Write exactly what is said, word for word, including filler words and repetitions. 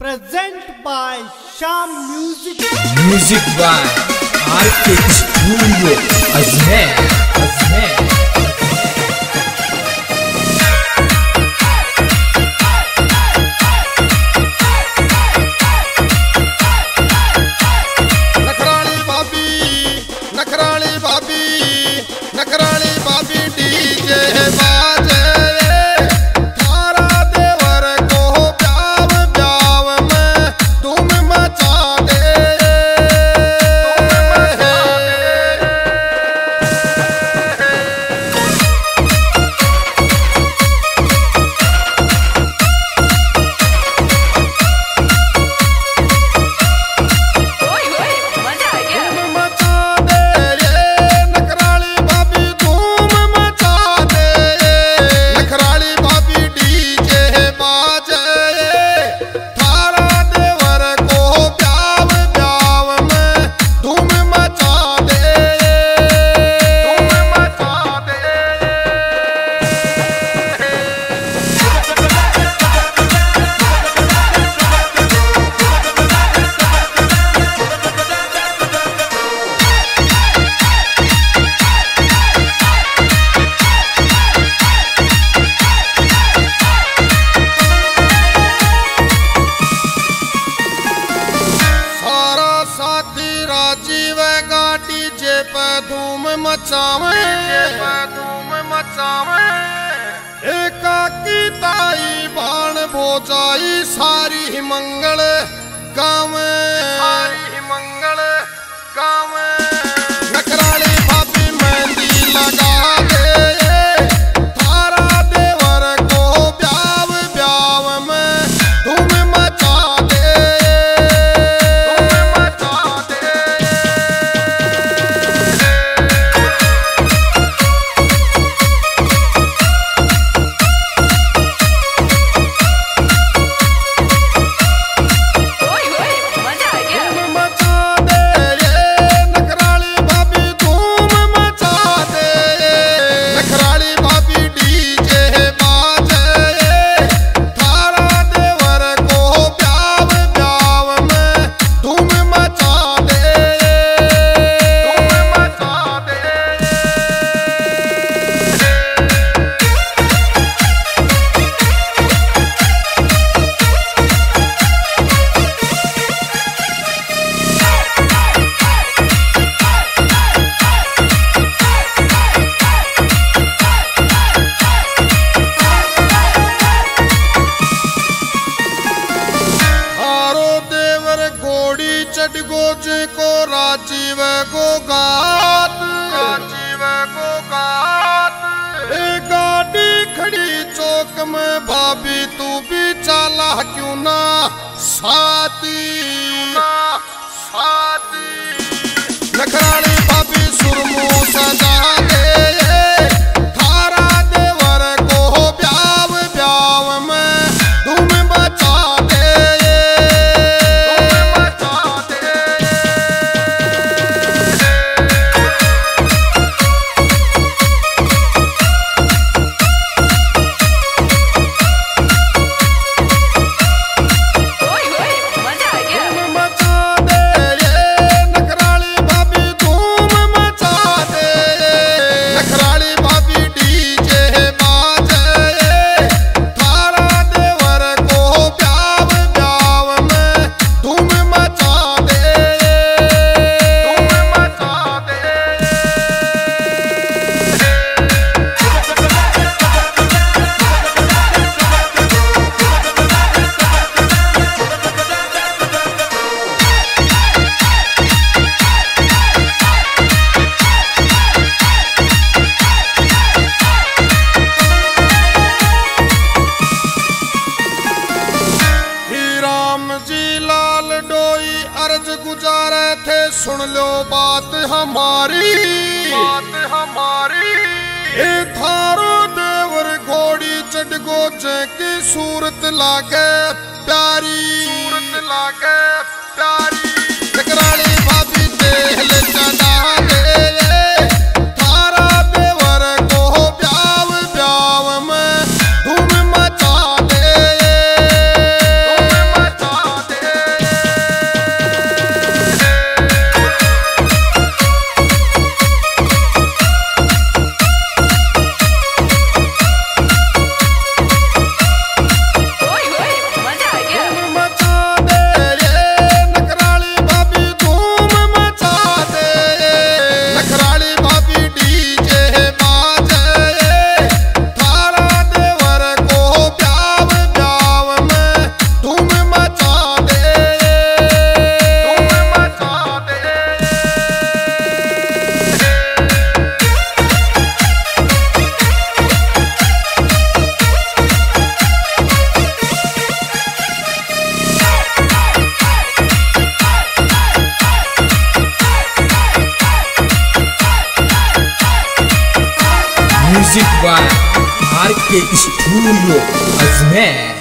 Present by Sham Music. Music by R K Studio Ajmer Ajmer धूम मचावे धूम मचावे एकाकी ताई बाण भोजाई सारी मंगल गावे सारी मंगल गावे नखराली भाभी मेहंदी लगा दे थारा देवर को ब्याव ब्याव में धूम मचा दे धूम मचा दे को राजीव को गात राजीव को गात ए गाड़ी खड़ी चौक में भाभी तू भी चला क्यों ना साथी ना साथी नखराली भाभी सुरमू सजा दे थारा देवर को ब्याव ब्याव में धूम मचा दे गुजारे थे सुन लो बात हमारी बात हमारी ए थारो देवर घोड़ी चढ़ गोजे की सूरत लागे प्यारी सूरत लागे प्यारी नखराली भाभी देह ले चढ़ा दे थारा देवर को ब्याव ब्याव में धूम मचा दे धूम मचा आर के स्टूडियो अजमेर।